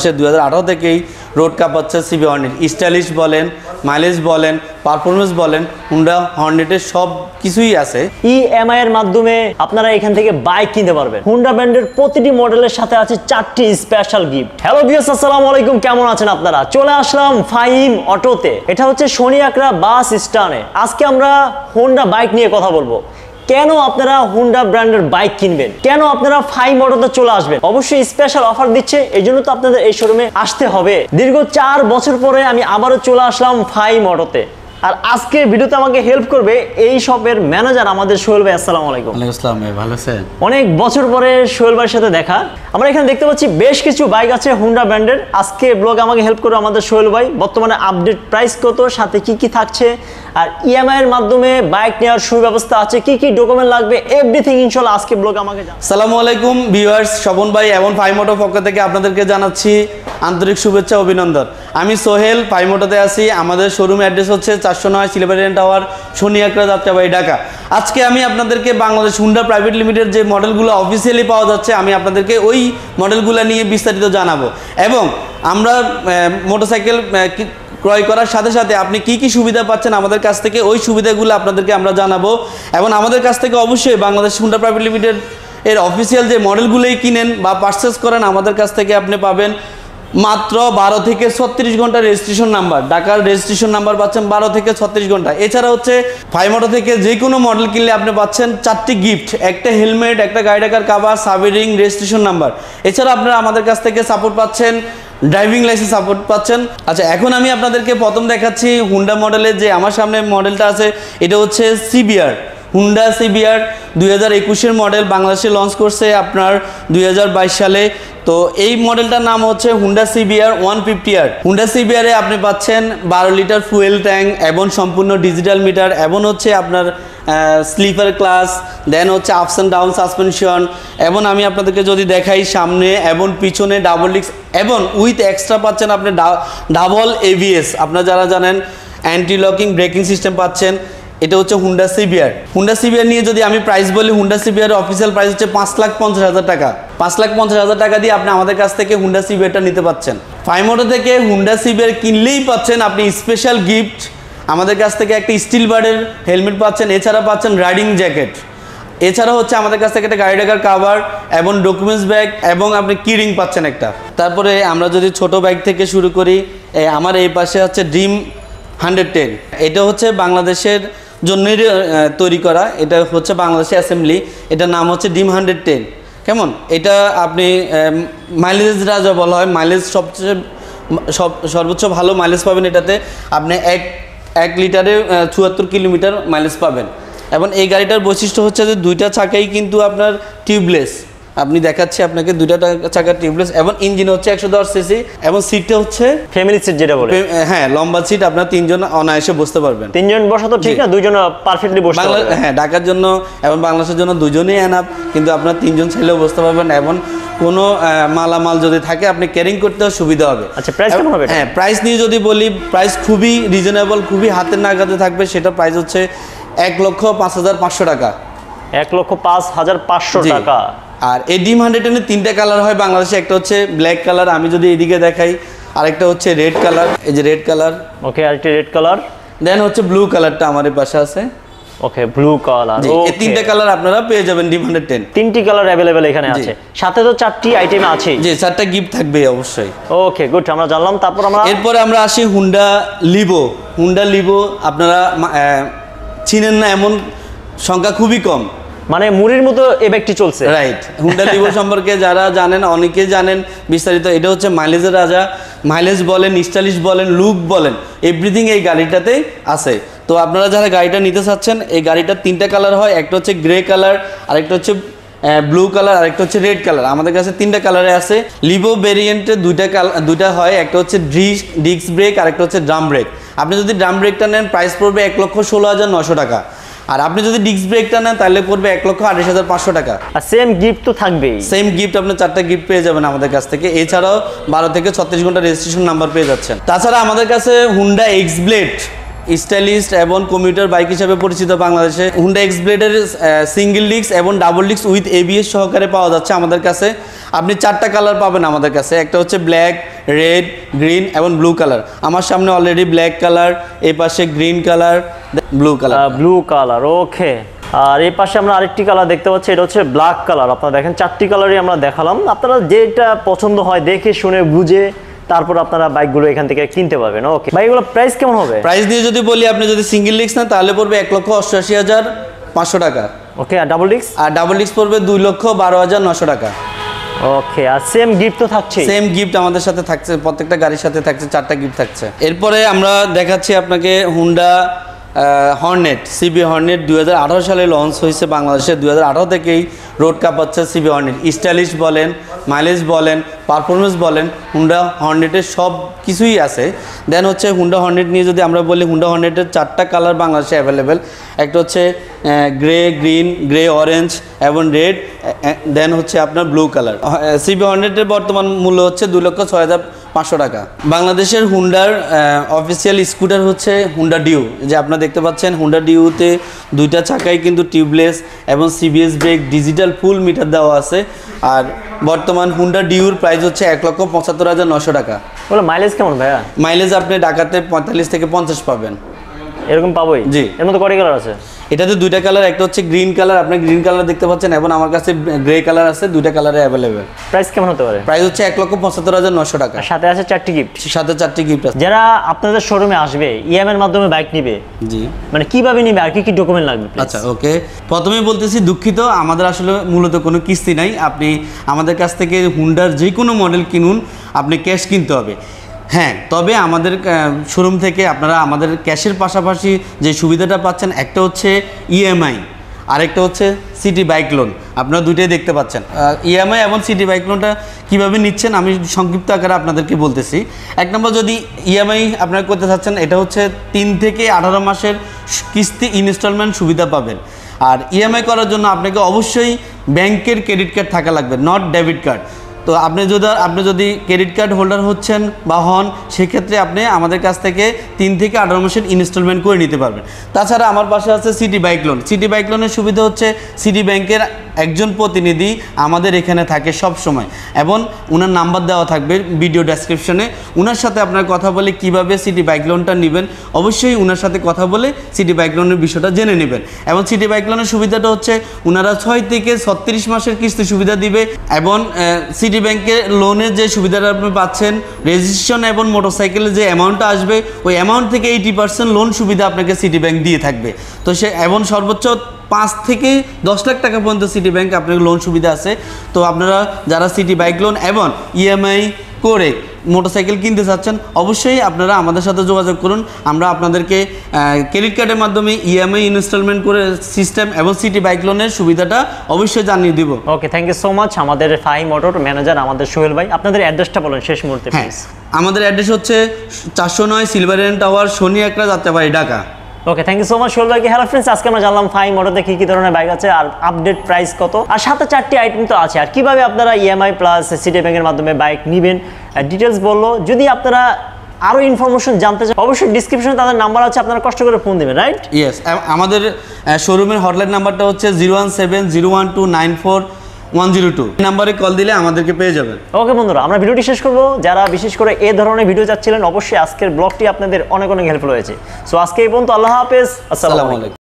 সে 2018 থেকেই রোড কাঁপাচ্ছে CB Hornet. Stylish বলেন, মাইলেজ বলেন, পারফরমেন্স বলেন, হুন্ডা হর্নেটের সব কিছুই আছে। ইএমআই এর মাধ্যমে আপনারা এখান থেকে বাইক কিনতে পারবেন। হুন্ডা ব্র্যান্ডের প্রতিটি মডেলের সাথে আছে 4টি স্পেশাল গিফট। হ্যালো ভিউয়ার্স, আসসালামু আলাইকুম, কেমন আছেন আপনারা? চলে আসলাম ফাহিম অটোতে। এটা হচ্ছে শনিরাখরা বাস স্ট্যান্ডে। আজকে আমরা হুন্ডা বাইক নিয়ে কথা বলবো। কেন আপনারা হুন্ডা ব্র্যান্ডের বাইক কিনবেন, কেন আপনারা ফাহিম অটোতে চলে আসবেন? অবশ্যই স্পেশাল অফার দিচ্ছে, এই জন্য তো আপনাদের এই শোরুমে আসতে হবে। দীর্ঘ 4 বছর পরে আমি আবারও চলে আসলাম ফাহিম অটোতে। আর আজকের ভিডিওতে আমাকে হেল্প করবে এই শপের ম্যানেজার আমাদের সোহেল ভাই। আসসালামু আলাইকুম। ওয়ালাইকুম আসসালাম ভাই, ভালো আছেন? অনেক বছর পরে সোহেল ভাইয়ের সাথে দেখা। আমরা এখানে দেখতে পাচ্ছি বেশ কিছু বাইক আছে হুন্ডা ব্র্যান্ডের। আজকে ব্লগে আমাকে হেল্প করবে আমাদের সোহেল ভাই। বর্তমানে আপডেট প্রাইস কত, সাথে কি কি থাকছে, আর ইএমআই এর মাধ্যমে বাইক নেওয়ার সুব্যবস্থা আছে, কি কি ডকুমেন্ট লাগবে, এভরিথিং ইনশাআল্লাহ আজকে ব্লগে আমাকে জানান। আসসালামু আলাইকুম ভিউয়ার্স, শোভন ভাই এবং ফাহিম অটোর পক্ষ থেকে আপনাদেরকে জানাচ্ছি আন্তরিক শুভেচ্ছা অভিনন্দন। আমি সোহেল, ফাহিম অটোতে আছি। আমাদের শোরুম অ্যাড্রেস হচ্ছে 409 সিলেবারি টাওয়ার, শনিরাখরা, যাত্রাবাড়ি, ঢাকা। আজকে আমি আপনাদেরকে বাংলাদেশ হুন্ডা প্রাইভেট লিমিটেড যে মডেলগুলো অফিসিয়ালি পাওয়া যাচ্ছে, আমি আপনাদেরকে ওই মডেলগুলো নিয়ে বিস্তারিত জানাবো। এবং আমরা মোটরসাইকেল ক্রয় করার সাথে সাথে আপনি কি কি সুবিধা পাচ্ছেন আমাদের কাছ থেকে, ওই সুবিধাগুলো আপনাদেরকে আমরা জানাবো। এবং আমাদের কাছ থেকে অবশ্যই বাংলাদেশ হুন্ডা প্রাইভেট লিমিটেড এর অফিসিয়াল যে মডেলগুলোই কিনেন বা পারচেস করেন, আমাদের কাছ থেকে আপনি পাবেন মাত্র 12 থেকে 36 ঘন্টা রেজিস্ট্রেশন নাম্বার। ঢাকার রেজিস্ট্রেশন নাম্বার পাচ্ছেন 12 থেকে 36 ঘন্টা। এছাড়া হচ্ছে ফাহিম অটো থেকে যে কোনো মডেল কিনলে আপনি পাচ্ছেন 4টি গিফট, একটা হেলমেট, একটা গাড়ি ঢাকার কাভার, সাবরিং, রেজিস্ট্রেশন নাম্বার। এছাড়া আপনারা আমাদের কাছ থেকে সাপোর্ট পাচ্ছেন, ড্রাইভিং লাইসেন্স সাপোর্ট পাচ্ছেন। আচ্ছা, এখন আমি আপনাদেরকে প্রথম দেখাচ্ছি হুন্ডা মডেলের যে আমার সামনে মডেলটা আছে, এটা হচ্ছে সিবিআর, হুন্ডা সিবিআর 2021-এর মডেল। বাংলাদেশে লঞ্চ করছে আপনার 2022 সালে। তো এই মডেলটার নাম হচ্ছে হুন্ডা সিবিআর 150R। হুন্ডা সিবিআরে আপনি পাচ্ছেন 12 লিটার ফুয়েল ট্যাঙ্ক এবং সম্পূর্ণ ডিজিটাল মিটার, এবং হচ্ছে আপনার স্লিপার ক্লাস, দেন হচ্ছে আপস অ্যান্ড ডাউন সাসপেনশন, এবং আমি আপনাদেরকে যদি দেখাই সামনে এবং পিছনে ডাবল ডিস্ক, এবং উইথ এক্সট্রা পাচ্ছেন আপনি ডাবল এবিএস। আপনারা যারা জানেন অ্যান্টি লকিং ব্রেকিং সিস্টেম পাচ্ছেন। এটা হচ্ছে হুন্ডা সিবিআর। হুন্ডা সিবিআর নিয়ে যদি আমি প্রাইস বলি, হুন্ডা সিবিআর অফিসিয়াল প্রাইস হচ্ছে 5,50,000 টাকা। 5,50,000 টাকা দিয়ে আপনি আমাদের কাছ থেকে হুন্ডা সিবিআরটা নিতে পাচ্ছেন। ফাহিম অটো থেকে হুন্ডা সিবিআর কিনলেই পাচ্ছেন আপনি স্পেশাল গিফট। আমাদের কাছ থেকে একটা স্টিল বার্ডের হেলমেট পাচ্ছেন, এছাড়া পাচ্ছেন রাইডিং জ্যাকেট, এছাড়া হচ্ছে আমাদের কাছ থেকে একটা গাড়ি ঢাকার কাভার এবং ডকুমেন্টস ব্যাগ, এবং আপনি কিরিং পাচ্ছেন একটা। তারপরে আমরা যদি ছোট ব্যাগ থেকে শুরু করি, আমার এই পাশে হচ্ছে ড্রিম 110। এটা হচ্ছে বাংলাদেশের জন্যই তৈরি করা, এটা হচ্ছে বাংলাদেশে অ্যাসেম্বলি। এটার নাম হচ্ছে ড্রিম 110। কেমন, এটা আপনি মাইলেজ রাজা বলা হয়, মাইলেজ সবচেয়ে সর্বোচ্চ ভালো মাইলেজ পাবেন এটাতে। আপনি এক লিটারে 74 কিলোমিটার মাইলেজ পাবেন। এবং এই গাড়িটার বৈশিষ্ট্য হচ্ছে যে দুইটা চাকাই কিন্তু আপনার টিউবলেস। আপনি দেখাচ্ছি আপনাকে, দুইটা চাকা টিউবলেস, এবং ইঞ্জিন হচ্ছে 110 সিসি, এবং সিটটা হচ্ছে ফ্যামিলি সিট যেটা বলে। হ্যাঁ, লম্বা সিট, আপনার 3 জন অনায়াসে বসতে পারবেন। 3 জন বসা তো ঠিক না, 2 জন পারফেক্টলি বসতে পারবেন। হ্যাঁ, ঢাকার জন্য এবং বাংলাদেশের জন্য 2 জনই এনাফ, কিন্তু আপনার 3 জন ছেলেও বসতে পারবেন। এবং কোনো মালামাল যদি থাকে আপনি ক্যারিং করতেও সুবিধা হবে। আচ্ছা, প্রাইস কেমন হবে? হ্যাঁ, প্রাইস নিয়ে যদি বলি, প্রাইস খুবই রিজনেবল, খুবই হাতের নাগাদে থাকবে। সেটা প্রাইস হচ্ছে 1,05,500 টাকা। 1,05,500 টাকা। আর এই ড্রিম 110-এর 3টা কালার হয় বাংলাদেশে। একটা হচ্ছে ব্ল্যাক কালার, আমি যদি এদিকে দেখাই, আরেকটা হচ্ছে রেড কালার, এই যে রেড কালার। ওকে, আরেকটা রেড কালার, দেন হচ্ছে ব্লু কালারটা আমার এই পাশে আছে। Okay, blue colour. এই 3টা কালার আপনারা পেয়ে যাবেন ড্রিম 110। 3টি কালার अवेलेबल এখানে আছে, সাথে তো 4টি আইটেম আছে। জি, 4টা গিফট থাকবে অবশ্যই। ওকে, গুড, আমরা জানলাম। তারপর এরপরে আমরা আসি হুন্ডা লিভো। হুন্ডা লিভো আপনারা চিনেন না এমন সংখ্যা খুবই কম, মানে মুড়ির মতো এই ব্যাগটি চলছে। রাইট, হুন্ডা লিভো সম্পর্কে যারা জানেন, অনেকেই জানেন বিস্তারিত। এটা হচ্ছে মাইলেজের রাজা। মাইলেজ বলেন, স্টাইলিশ বলেন, লুক বলেন, এভরিথিং এই গাড়িটাতেই আছে। তো আপনারা যারা গাড়িটা নিতে চাচ্ছেন, এই গাড়িটার 3টা কালার হয়। একটা হচ্ছে গ্রে কালার, আরেকটা হচ্ছে ব্লু কালার, আরেকটা হচ্ছে রেড কালার। আমাদের কাছে 3টা কালারে আছে। লিভো ভেরিয়েন্টে দুইটা হয়, একটা হচ্ছে ডিস্ক ব্রেক, আরেকটা হচ্ছে ড্রাম ব্রেক। আপনি যদি ড্রাম ব্রেকটা নেন, প্রাইস পড়বে 1,16,900 টাকা। আর আপনি যদি ডিস্ক ব্রেকটা নেন, তাহলে পড়বে 1,28,500 টাকা। আর সেম গিফট তো থাকবেই। সেম গিফট, আপনি 4টা গিফট পেয়ে যাবেন আমাদের কাছ থেকে। এছাড়াও 12 থেকে 36 ঘন্টা রেজিস্ট্রেশন নাম্বার পেয়ে যাচ্ছেন। তাছাড়া আমাদের কাছে হুন্ডা এক্স ব্লেড স্টাইলিস্ট এবং কমিউটার বাইক হিসেবে পরিচিত বাংলাদেশে হুন্ডা এক্স ব্লেডের সিঙ্গেল ডিস্ক এবং ডাবল ডিস্ক উইথ এবিএস সহকারে পাওয়া যাচ্ছে আমাদের কাছে। আপনি 4টা কালার পাবেন আমাদের কাছে। একটা হচ্ছে ব্ল্যাক, রেড, গ্রিন এবং ব্লু কালার। আমার সামনে অলরেডি ব্ল্যাক কালার, এই পাশে green colour, blue colour. Blue colour, okay. আর এই পাশে আমরা আরেকটি কালার দেখতে পাচ্ছি, এটা হচ্ছে ব্ল্যাক কালার। আপনারা দেখেন 4টি কালারই আমরা দেখালাম। আপনারা যেটা পছন্দ হয় দেখে শুনে বুঝে তারপর আপনারা বাইকগুলো এখান থেকে কিনতে পারবেন। ওকে, বাইকগুলো প্রাইস কেমন হবে? প্রাইস দিয়ে যদি বলি, আপনি যদি সিঙ্গেল ডিস্ক নেন তাহলে পড়বে 1,88,500 টাকা। ওকে, আর ডাবল ডিস্ক? আর ডাবল ডিস্ক পড়বে 2,12,900 টাকা। ওকে, আর সেম গিফট তো থাকছে? সেম গিফট আমাদের সাথে থাকছে, প্রত্যেকটা গাড়ির সাথে থাকছে 4টা গিফট থাকছে। এরপরে আমরা দেখাচ্ছি আপনাকে হুন্ডা হর্নেট, সিবি হর্নেট 2018 সালে লঞ্চ হয়েছে বাংলাদেশে। 2018 থেকেই রোড কাঁপাচ্ছে সিবি হর্নেট। স্টাইলিশ বলেন, মাইলেজ বলেন, পারফরমেন্স বলেন, হুন্ডা হর্নেটের সব কিছুই আছে। দেন হচ্ছে হুন্ডা হর্নেট নিয়ে যদি আমরা বলি, হুন্ডা হর্নেটের 4টা কালার বাংলাদেশে অ্যাভেলেবেল। একটা হচ্ছে গ্রে, গ্রিন, গ্রে অরেঞ্জ এবং রেড, দেন হচ্ছে আপনার ব্লু কালার। সিবি হর্নেটের বর্তমান মূল্য হচ্ছে 2,06,500 টাকা। বাংলাদেশের হুন্ডার অফিসিয়াল স্কুটার হচ্ছে হুন্ডা ডিউ, যে আপনারা দেখতে পাচ্ছেন। হুন্ডা ডিউতে 2টা চাকাই কিন্তু টিউবলেস এবং CBS brake, digital full meter দেওয়া আছে। আর বর্তমান হুন্ডা ডিউর প্রাইস হচ্ছে 1,75,900 টাকা। বলে মাইলেজ কেমন ভাইয়া? মাইলেজ আপনি ঢাকাতে 45 থেকে 50 পাবেন। এরকম পাবোই? জি। এর মধ্যে কয়টা কালার আছে? এটাতে 2টা কালার, একটা হচ্ছে গ্রিন কালার, আপনি গ্রিন কালার দেখতে পাচ্ছেন, এবং আমার কাছে গ্রে কালার আছে। 2টা কালারে অ্যাভেলেবেল। প্রাইস কেমন হতে পারে? প্রাইস হচ্ছে 1,75,900 টাকা। সাথে আছে 4টি গিফট? সাথে 4টি গিফট আছে। যারা আপনাদের শোরুমে আসবে ইএমআই এর মাধ্যমে বাইক নিবে, জি, মানে কিভাবে নিবে আর কি কি ডকুমেন্ট লাগবে? আচ্ছা, ওকে। প্রথমেই বলতেছি, দুঃখিত, আমাদের আসলে মূলত কোনো কিস্তি নাই। আপনি আমাদের কাছ থেকে হুন্ডার যে কোনো মডেল কিনুন, আপনি ক্যাশ কিনতে হবে। হ্যাঁ, তবে আমাদের শোরুম থেকে আপনারা আমাদের ক্যাশের পাশাপাশি যে সুবিধাটা পাচ্ছেন, একটা হচ্ছে ইএমআই, আরেকটা হচ্ছে সিটি বাইক লোন। আপনারা দুইটাই দেখতে পাচ্ছেন। ইএমআই এবং সিটি বাইক লোনটা কীভাবে নিচ্ছেন আমি সংক্ষিপ্ত আকারে আপনাদেরকে বলতেছি। 1 নম্বর, যদি ইএমআই আপনারা করতে চাচ্ছেন, এটা হচ্ছে 3 থেকে 18 মাসের কিস্তি ইনস্টলমেন্ট সুবিধা পাবেন। আর ইএমআই করার জন্য আপনাকে অবশ্যই ব্যাংকের ক্রেডিট কার্ড থাকা লাগবে, নট ডেবিট কার্ড। তো আপনি যদি ক্রেডিট কার্ড হোল্ডার হচ্ছেন বা হন, সেক্ষেত্রে আপনি আমাদের কাছ থেকে 3 থেকে 18 মাসের ইনস্টলমেন্ট করে নিতে পারবেন। তাছাড়া আমার পাশে আছে city bike loan. City bike লোনের সুবিধা হচ্ছে সিটি ব্যাংকের একজন প্রতিনিধি আমাদের এখানে থাকে সব সময়, এবং ওনার নাম্বার দেওয়া থাকবে ভিডিও ডেসক্রিপশনে। ওনার সাথে আপনার কথা বলে কিভাবে সিটি বাইক লোনটা নেবেন, অবশ্যই ওনার সাথে কথা বলে সিটি বাইক লোনের বিষয়টা জেনে নেবেন। এবং সিটি বাইক লোনের সুবিধাটা হচ্ছে ওনারা 6 থেকে 36 মাসের কিস্তি সুবিধা দিবে। এবং সিটি ব্যাংকের লোনের যে সুবিধাটা আপনি পাচ্ছেন, রেজিস্ট্রেশন এবং মোটরসাইকেলের যে অ্যামাউন্টটা আসবে, ওই অ্যামাউন্ট থেকে 80% লোন সুবিধা আপনাকে সিটি ব্যাংক দিয়ে থাকবে। তো সে এবং সর্বোচ্চ 5 থেকে 10 লাখ টাকা পর্যন্ত সিটি ব্যাংক আপনার লোন সুবিধা আছে। তো আপনারা যারা সিটি বাইক লোন এবং ইএমআই করে মোটরসাইকেল কিনতে চাচ্ছেন, অবশ্যই আপনারা আমাদের সাথে যোগাযোগ করুন। আমরা আপনাদেরকে ক্রেডিট কার্ডের মাধ্যমে ইএমআই ইনস্টলমেন্ট করে সিস্টেম এবং সিটি বাইক লোনের সুবিধাটা অবশ্যই জানিয়ে দিব। Okay, thank you so much. আমাদের ফাহিম অটোর ম্যানেজার আমাদের সোহেল ভাই, আপনাদের অ্যাড্রেসটা বলেন শেষ মুহূর্তে প্লিজ। আমাদের অ্যাড্রেস হচ্ছে 409 Silverian tower, Shanir Akhra, Jatrabari, Dhaka. Okay, thank you so much Sohel ভাই। হ্যালো ফ্রেন্ডস, আজকে আমরা জানলাম ফাহিম অটোতে কি কি ধরনের বাইক আছে, আর আপডেট প্রাইস কত, আর সাথে 4টি আইটেম তো আছে, আর কিভাবে আপনারা ইএমআই প্লাস সিটি ব্যাংকের মাধ্যমে বাইক নেবেন ডিটেলস বললো। যদি আপনারা আরো ইনফরমেশন জানতে চান, অবশ্যই ডেসক্রিপশনে তাদের নাম্বার আছে, আপনারা কষ্ট করে ফোন দিবেন, রাইট? ইয়েস, আমাদের শোরুমের হটলাইন নাম্বারটা হচ্ছে 01701294102 নাম্বারে কল দিলে আমাদেরকে পেয়ে যাবেন। ওকে বন্ধুরা, আমরা ভিডিওটি শেষ করবো। যারা বিশেষ করে এই ধরনের ভিডিও চাচ্ছিলেন, অবশ্যই আজকের ব্লগটি আপনাদের অনেক অনেক হেল্পফুল হয়েছে। সো আজকে এই পর্যন্ত, আল্লাহ হাফেজ, আসসালামু আলাইকুম।